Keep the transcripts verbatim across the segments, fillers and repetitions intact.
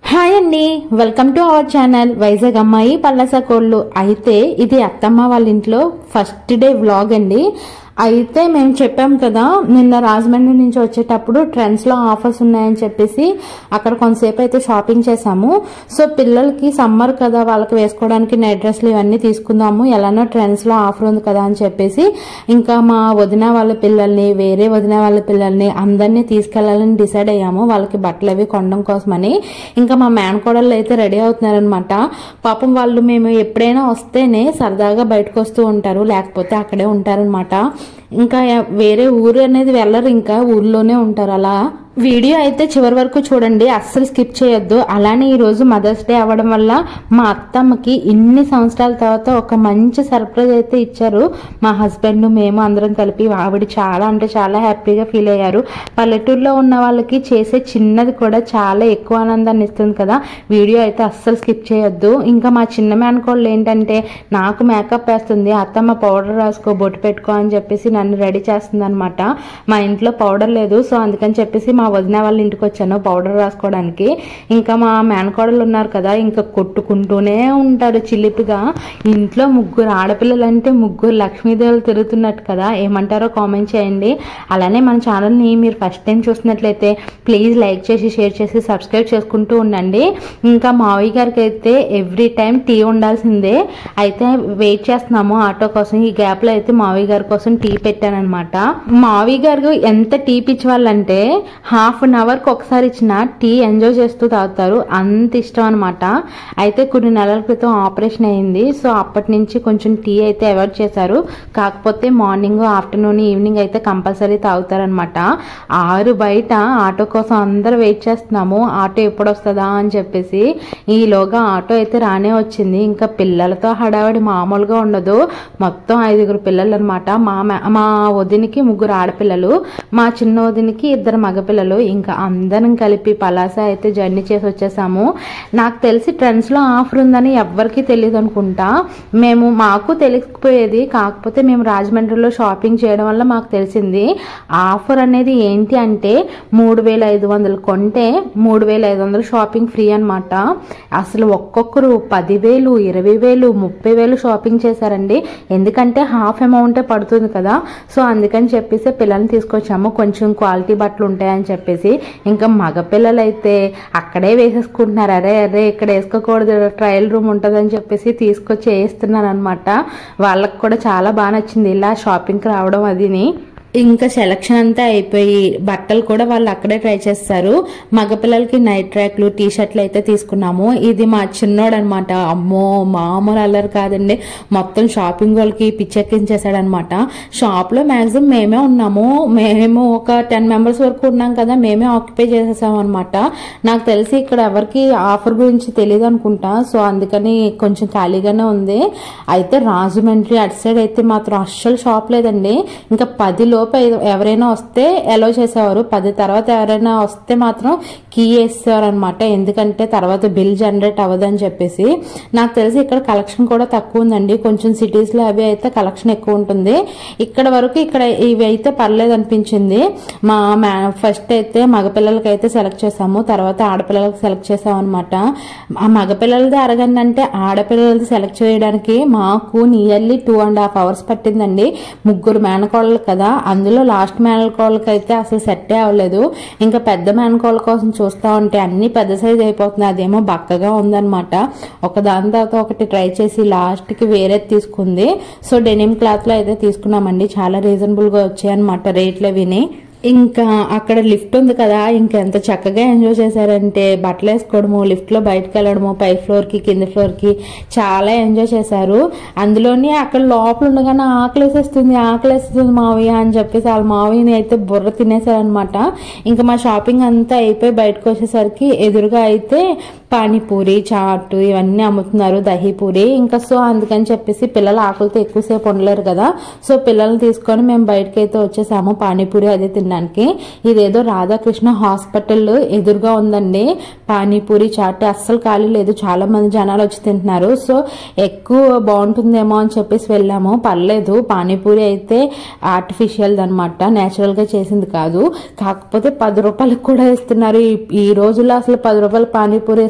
Hi అండి, welcome to our channel Vizag అమ్మాయి పల్లస కోళ్ళు. అయితే ఇది అత్తమ్మ వాళ్ళ ఇంట్లో ఫస్ట్ డే వ్లాగ్ అండి. అయితే మేము చెప్పాం కదా, నిన్న రాజమండ్రి నుంచి వచ్చేటప్పుడు ట్రెండ్స్ లో ఆఫర్స్ ఉన్నాయని చెప్పేసి అక్కడ కొంతసేపు అయితే షాపింగ్ చేసాము. సో పిల్లలకి సమ్మర్ కదా, వాళ్ళకి వేసుకోవడానికి నైట్ డ్రెస్లు ఇవన్నీ తీసుకుందాము, ఎలానో ట్రెండ్స్ లో ఆఫర్ ఉంది కదా అని చెప్పేసి ఇంకా మా వదిన వాళ్ళ పిల్లల్ని, వేరే వదిన వాళ్ళ పిల్లల్ని అందరినీ తీసుకెళ్లాలని డిసైడ్ అయ్యాము, వాళ్ళకి బట్టలు అవి కొనడం కోసమని. ఇంకా మా మేనకోడళ్ళు అయితే రెడీ అవుతున్నారనమాట. పాపం వాళ్ళు మేము ఎప్పుడైనా వస్తేనే సరదాగా బయటకు వస్తూ ఉంటారు, లేకపోతే అక్కడే ఉంటారనమాట. ఇంకా వేరే ఊరు అనేది వెళ్ళరు, ఇంకా ఊర్లోనే ఉంటారు. అలా వీడియో అయితే చివరి వరకు చూడండి, అస్సలు స్కిప్ చేయొద్దు. అలానే ఈ రోజు మదర్స్ డే అవ్వడం వల్ల మా అత్తమ్మకి ఇన్ని సంవత్సరాల తర్వాత ఒక మంచి సర్ప్రైజ్ అయితే ఇచ్చారు మా హస్బెండ్, మేము అందరం కలిపి. ఆవిడ చాలా అంటే చాలా హ్యాపీగా ఫీల్ అయ్యారు. పల్లెటూరులో ఉన్న వాళ్ళకి చేసే చిన్నది కూడా చాలా ఎక్కువ ఆనందాన్ని ఇస్తుంది కదా. వీడియో అయితే అస్సలు స్కిప్ చేయొద్దు. ఇంకా మా చిన్న మేనకోళ్ళు ఏంటంటే, నాకు మేకప్ వేస్తుంది, అత్తమ్మ పౌడర్ రాసుకో, బొట్టు పెట్టుకో అని చెప్పేసి నన్ను రెడీ చేస్తుంది అనమాట. మా ఇంట్లో పౌడర్ లేదు, సో అందుకని చెప్పేసి మా వదిన వాళ్ళ ఇంటికి వచ్చాను పౌడర్ రాసుకోవడానికి. ఇంకా మా మేనకోడలు ఉన్నారు కదా, ఇంకా కొట్టుకుంటూనే ఉంటారు చిలిపిగా. ఇంట్లో ముగ్గురు ఆడపిల్లలు అంటే ముగ్గురు లక్ష్మీదేవులు తిరుగుతున్నట్టు కదా, ఏమంటారో కామెంట్ చేయండి. అలానే మన ఛానల్ని మీరు ఫస్ట్ టైం చూసినట్లయితే ప్లీజ్ లైక్ చేసి, షేర్ చేసి, సబ్స్క్రైబ్ చేసుకుంటూ ఉండండి. ఇంకా మావయ్య గారికి అయితే ఎవ్రీ టైం టీ ఉండాల్సిందే. అయితే వెయిట్ చేస్తున్నాము ఆటో కోసం. ఈ గ్యాప్ లో అయితే మావయ్య గారి కోసం టీ పెట్టానమాట. మావయ్య గారు ఎంత టీ పిచ్చివాళ్ళంటే హాఫ్ అన్ అవర్ కి ఒకసారి ఇచ్చిన టీ ఎంజాయ్ చేస్తూ తాగుతారు, అంత ఇష్టం అనమాట. అయితే కొన్ని నెలల క్రితం ఆపరేషన్ అయింది, సో అప్పటి నుంచి కొంచెం టీ అయితే అవాయిడ్ చేశారు. కాకపోతే మార్నింగ్, ఆఫ్టర్నూన్, ఈవినింగ్ అయితే కంపల్సరీ తాగుతారనమాట. ఆరు బయట ఆటో కోసం అందరూ వెయిట్ చేస్తున్నాము, ఆటో ఎప్పుడు వస్తుందా అని చెప్పేసి. ఈలోగా ఆటో అయితే రానే వచ్చింది. ఇంకా పిల్లలతో హడావిడి మామూలుగా ఉండదు. మొత్తం ఐదుగురు పిల్లలు అనమాట. మా మా వదినికి ముగ్గురు ఆడపిల్లలు, మా చిన్న వదినికి ఇద్దరు మగపిల్లలు. ఇంకా అందరం కలిపి పలాస అయితే జర్నీ చేసి వచ్చేసాము. నాకు తెలిసి ట్రెండ్స్ లో ఆఫర్ ఉందని ఎవ్వరికి తెలియదు అనుకుంటా. మేము మాకు తెలియకపోయేది, కాకపోతే మేము రాజమండ్రిలో షాపింగ్ చేయడం వల్ల మాకు తెలిసింది. ఆఫర్ అనేది ఏంటి అంటే, మూడు వేల ఐదు వందలు కొంటే మూడు వేల ఐదు వందలు షాపింగ్ ఫ్రీ అనమాట. అసలు ఒక్కొక్కరు పదివేలు, ఇరవై వేలు, ముప్పై వేలు షాపింగ్ చేశారండి. ఎందుకంటే హాఫ్ అమౌంటే పడుతుంది కదా, సో అందుకని చెప్పేసి పిల్లల్ని తీసుకొచ్చాము. కొంచెం క్వాలిటీ బట్టలు ఉంటాయని చెప్పేసి. ఇంకా మగపిల్లలు అయితే అక్కడే వేసేసుకుంటున్నారు. అరే అరే ఇక్కడ వేసుకోకూడదు, ట్రయల్ రూమ్ ఉంటుందని చెప్పేసి తీసుకొచ్చి వేస్తున్నారు అనమాట. వాళ్ళకి కూడా చాలా బాగా నచ్చింది ఇలా షాపింగ్కి రావడం అదిని. ఇంకా సెలక్షన్ అంతా అయిపోయి బట్టలు కూడా వాళ్ళు అక్కడే ట్రై చేస్తారు. మగపిల్లలకి నైట్ ట్రాక్లు, టీ షర్ట్లు అయితే తీసుకున్నాము. ఇది మా చిన్నోడు అనమాట. అమ్మో మామూలు అల్లరు కాదండి, మొత్తం షాపింగ్ వాళ్ళకి పిచ్చెక్కించేసాడనమాట. షాప్ లో మాక్సిమం మేమే ఉన్నాము, మేము ఒక టెన్ మెంబర్స్ వరకు ఉన్నాం కదా, మేమే ఆక్యుపై చేసేసాం అనమాట. నాకు తెలిసి ఇక్కడ ఎవరికి ఆఫర్ గురించి తెలియదు అనుకుంటా, సో అందుకని కొంచెం ఖాళీగానే ఉంది. అయితే రాజమండ్రి అటు సైడ్ అయితే మాత్రం అస్సలు షాప్ లేదండి. ఇంకా పది లోపు ఎవరైనా వస్తే అలో చేసేవారు, పది తర్వాత ఎవరైనా వస్తే మాత్రం కీ వేసేవారు అనమాట. ఎందుకంటే తర్వాత బిల్ జనరేట్ అవ్వదని చెప్పేసి. నాకు తెలిసి ఇక్కడ కలెక్షన్ కూడా తక్కువ ఉందండి, కొంచెం సిటీస్ లో అవి అయితే కలెక్షన్ ఎక్కువ ఉంటుంది. ఇక్కడ వరకు ఇక్కడ ఇవి అయితే పర్లేదు అనిపించింది. మా ఫస్ట్ అయితే మగపిల్లలకి అయితే సెలెక్ట్ చేసాము, తర్వాత ఆడపిల్లలకి సెలెక్ట్ చేసాం అనమాట. ఆ మగపిల్లలది అరగండి అంటే ఆడపిల్లలది సెలెక్ట్ చేయడానికి మాకు nearly two and half hours పట్టిందండి. ముగ్గురు మేనకోళ్ళు కదా, అందులో లాస్ట్ మేనకోళ్ళకి అయితే అసలు సెట్టే అవ్వలేదు. ఇంకా పెద్ద మేనకోళ్ళ కోసం చూస్తా ఉంటే అన్ని పెద్ద సైజ్ అయిపోతుంది, అదేమో బక్కగా ఉందనమాట. ఒక దాని తర్వాత ఒకటి ట్రై చేసి లాస్ట్ కి వేరే తీసుకుంది. సో డెనిమ్ క్లాత్ లో అయితే తీసుకున్నామండి, చాలా రీజనబుల్ గా వచ్చాయి అనమాట రేట్లు విని. ఇంకా అక్కడ లిఫ్ట్ ఉంది కదా, ఇంకా ఎంత చక్కగా ఎంజాయ్ చేశారంటే బట్టలు వేసుకోవడము, లిఫ్ట్ లో బయటకు వెళ్ళడము, పై ఫ్లోర్ కి కింద ఫ్లోర్ కి చాలా ఎంజాయ్ చేశారు. అందులోని అక్కడ లోపల ఉండగానే ఆకలేసేస్తుంది ఆకలేస్తుంది మావయ్య అని చెప్పేసి వాళ్ళ మావయ్యని అయితే బుర్ర తినేశారనమాట. ఇంకా మా షాపింగ్ అంతా అయిపోయి బయటకు వచ్చేసరికి ఎదురుగా అయితే పానీపూరి, చాటు ఇవన్నీ అమ్ముతున్నారు, దహీపూరి. ఇంకా సో అందుకని చెప్పేసి పిల్లలు ఆకలితో ఎక్కువసేపు ఉండలేరు కదా, సో పిల్లల్ని తీసుకొని మేము బయటకి అయితే వచ్చేసాము పానీపూరి అది తినడానికి. ఇదేదో రాధాకృష్ణ హాస్పిటల్ ఎదురుగా ఉందండి. పానీపూరి, చాట్ అస్సలు ఖాళీ లేదు, చాలా మంది జనాలు వచ్చి తింటున్నారు. సో ఎక్కువ బాగుంటుందేమో అని చెప్పేసి వెళ్ళాము. పర్లేదు, పానీపూరి అయితే ఆర్టిఫిషియల్ అనమాట, నేచురల్ గా చేసింది కాదు. కాకపోతే పది రూపాయలకు కూడా ఇస్తున్నారు. ఈ రోజుల్లో అసలు పది రూపాయలు పానీపూరి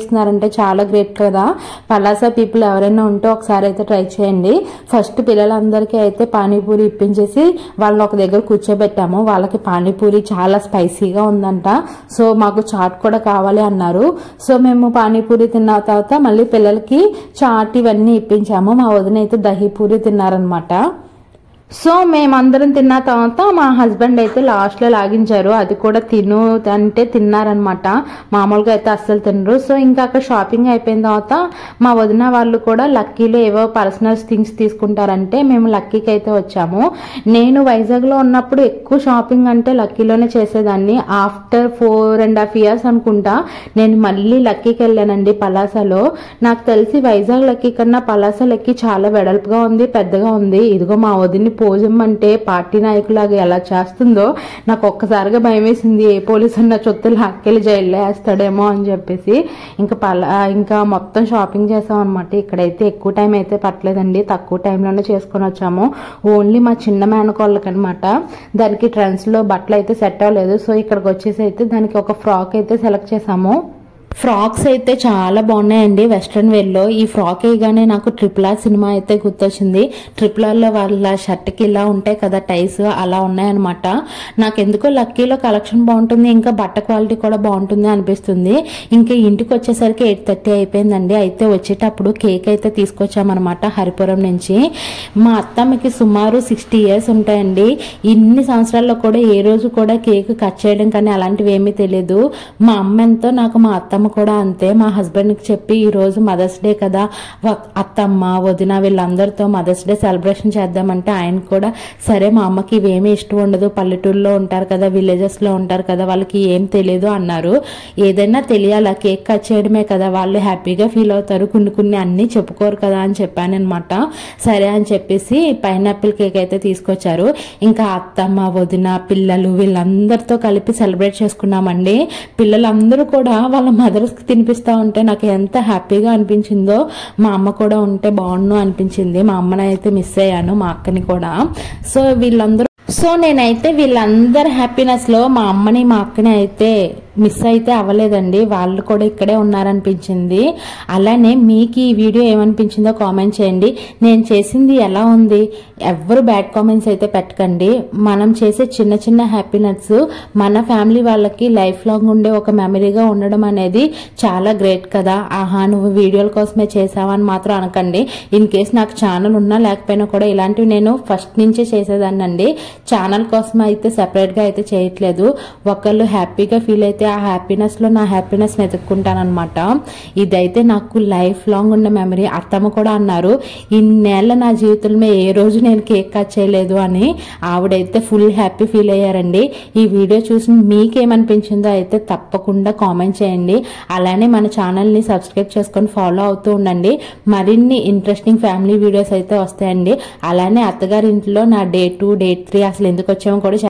ఇస్తున్నారంటే చాలా గ్రేట్ కదా. పలాస పీపుల్ ఎవరైనా ఉంటే ఒకసారి అయితే ట్రై చేయండి. ఫస్ట్ పిల్లలందరికీ అయితే పానీపూరి ఇప్పించేసి వాళ్ళని ఒక దగ్గర కూర్చోబెట్టాము. వాళ్ళకి పానీపూరి చాలా స్పైసీగా ఉందంట. సో మాకు చాట్ కూడా కావాలి అన్నారు. సో మేము పానీపూరి తిన్న తర్వాత మళ్ళీ పిల్లలకి చాట్ ఇవన్నీ ఇప్పించాము. మా వదిన అయితే దహీపూరి తిన్నారనమాట. సో మేమందరం తిన్న తర్వాత మా హస్బెండ్ అయితే లాస్ట్లో లాగించారు. అది కూడా తిను అంటే తిన్నారనమాట. మామూలుగా అయితే అస్సలు తినరు. సో ఇంకా అక్కడ షాపింగ్ అయిపోయిన తర్వాత మా వదిన వాళ్ళు కూడా లక్కీలో ఏవో పర్సనల్ థింగ్స్ తీసుకుంటారంటే మేము లక్కీకి అయితే వచ్చాము. నేను వైజాగ్లో ఉన్నప్పుడు ఎక్కువ షాపింగ్ అంటే లక్కీలోనే చేసేదాన్ని. After four and half years అనుకుంటా నేను మళ్ళీ లక్కీకి వెళ్ళానండి పలాసలో. నాకు తెలిసి వైజాగ్ లక్కీ కన్నా పలాస లక్కీ చాలా వెడల్పుగా ఉంది, పెద్దగా ఉంది. ఇదిగో మా వదిని పోజం అంటే పార్టీ నాయకులాగా ఎలా చేస్తుందో నాకు ఒక్కసారిగా భయం వేసింది. ఏ పోలీసు అన్న చొత్తులు హక్కెళ్ళి జైల్లో వేస్తాడేమో అని చెప్పేసి ఇంకా పలా ఇంకా మొత్తం షాపింగ్ చేసాం అనమాట. ఇక్కడైతే ఎక్కువ టైం అయితే పట్టలేదండి, తక్కువ టైంలోనే చేసుకొని వచ్చాము. ఓన్లీ మా చిన్న మేనకోళ్ళకి అనమాట. దానికి ట్రెండ్స్లో బట్టలు అయితే సెట్ అవ్వలేదు. సో ఇక్కడికి వచ్చేసి అయితే దానికి ఒక ఫ్రాక్ అయితే సెలెక్ట్ చేసాము. ఫ్రాక్స్ అయితే చాలా బాగున్నాయండి వెస్ట్రన్ వేర్లో. ఈ ఫ్రాక్ వేయగానే నాకు ట్రిపుల్ ఆర్ సినిమా అయితే గుర్తొచ్చింది. ట్రిపుల్ ఆర్లో వాళ్ళ షర్ట్కి ఇలా ఉంటాయి కదా టైస్, అలా ఉన్నాయన్నమాట. నాకు ఎందుకో లక్కీలో కలెక్షన్ బాగుంటుంది, ఇంకా బట్ట క్వాలిటీ కూడా బాగుంటుంది అనిపిస్తుంది. ఇంకా ఇంటికి వచ్చేసరికి ఎయిట్ థర్టీ అయిపోయిందండి. అయితే వచ్చేటప్పుడు కేక్ అయితే తీసుకొచ్చామన్నమాట హరిపురం నుంచి. మా అత్తమ్మకి సుమారు సిక్స్టీ ఇయర్స్ ఉంటాయండి. ఇన్ని సంవత్సరాల్లో కూడా ఏ రోజు కూడా కేక్ కట్ చేయడం కానీ అలాంటివి ఏమీ తెలియదు. మా అమ్మ ఎంతో నాకు మా అత్తమ్మ కూడా అంతే. మా హస్బెండ్కి చెప్పి ఈ రోజు మదర్స్ డే కదా, అత్తమ్మ వదిన వీళ్ళందరితో మదర్స్ డే సెలబ్రేషన్ చేద్దామంటే ఆయన కూడా సరే మా అమ్మకి ఇవేమీ ఇష్టం ఉండదు, పల్లెటూరులో ఉంటారు కదా, విలేజెస్లో ఉంటారు కదా, వాళ్ళకి ఏం తెలియదు అన్నారు. ఏదైనా తెలియాలా, కేక్ కట్ చేయడమే కదా, వాళ్ళు హ్యాపీగా ఫీల్ అవుతారు, కొన్ని కొన్ని అన్నీ చెప్పుకోరు కదా అని చెప్పాను అనమాట. సరే అని చెప్పేసి పైనాపిల్ కేక్ అయితే తీసుకొచ్చారు. ఇంకా అత్తమ్మ వదిన పిల్లలు వీళ్ళందరితో కలిపి సెలబ్రేట్ చేసుకున్నామండి. పిల్లలందరూ కూడా వాళ్ళ మదర్స్కి తినిపిస్తూ ఉంటే నాకు ఎంత హ్యాపీగా అనిపించిందో. మా అమ్మ కూడా ఉంటే బాగుండు అనిపించింది. మా అమ్మని అయితే మిస్ అయ్యాను, మా అక్కని కూడా. సో వీళ్ళందరూ సో నేనైతే వీళ్ళందరి హ్యాపీనెస్ లో మా అమ్మని మా అక్కని అయితే మిస్ అయితే అవ్వలేదండి. వాళ్ళు కూడా ఇక్కడే ఉన్నారనిపించింది. అలానే మీకు ఈ వీడియో ఏమనిపించిందో కామెంట్ చేయండి. నేను చేసింది ఎలా ఉంది, ఎవ్వరు బ్యాడ్ కామెంట్స్ అయితే పెట్టకండి. మనం చేసే చిన్న చిన్న హ్యాపీనెస్ మన ఫ్యామిలీ వాళ్ళకి లైఫ్ లాంగ్ ఉండే ఒక మెమరీగా ఉండడం అనేది చాలా గ్రేట్ కదా. ఆహా నువ్వు వీడియోల కోసమే చేసావని మాత్రం అనకండి. ఇన్ కేస్ నాకు ఛానల్ ఉన్నా లేకపోయినా కూడా ఇలాంటివి నేను ఫస్ట్ నుంచే చేసేదాన్ని అండి. ఛానల్ కోసం అయితే సెపరేట్ గా అయితే చేయట్లేదు. ఒకళ్ళు హ్యాపీగా ఫీల్ అయితే ఆ హ్యాపీనెస్ లో నా హ్యాపీనెస్ ని ఎత్తుక్కుంటానమాట. ఇదైతే నాకు లైఫ్ లాంగ్ ఉన్న మెమరీ. అత్తమ్మ కూడా అన్నారు ఇన్నేళ్ల నా జీవితంలో ఏ రోజు నేను కేక్ కట్ చేయలేదు అని. ఆవిడైతే ఫుల్ హ్యాపీ ఫీల్ అయ్యారండి. ఈ వీడియో చూసి మీకేమనిపించిందో అయితే తప్పకుండా కామెంట్ చేయండి. అలానే మన ఛానల్ ని సబ్స్క్రైబ్ చేసుకొని ఫాలో అవుతూ ఉండండి. మరిన్ని ఇంట్రెస్టింగ్ ఫ్యామిలీ వీడియోస్ అయితే వస్తాయండి. అలానే అత్తగారింట్లో నా డే టూ డే త్రీ అసలు ఎందుకు వచ్చామో కూడా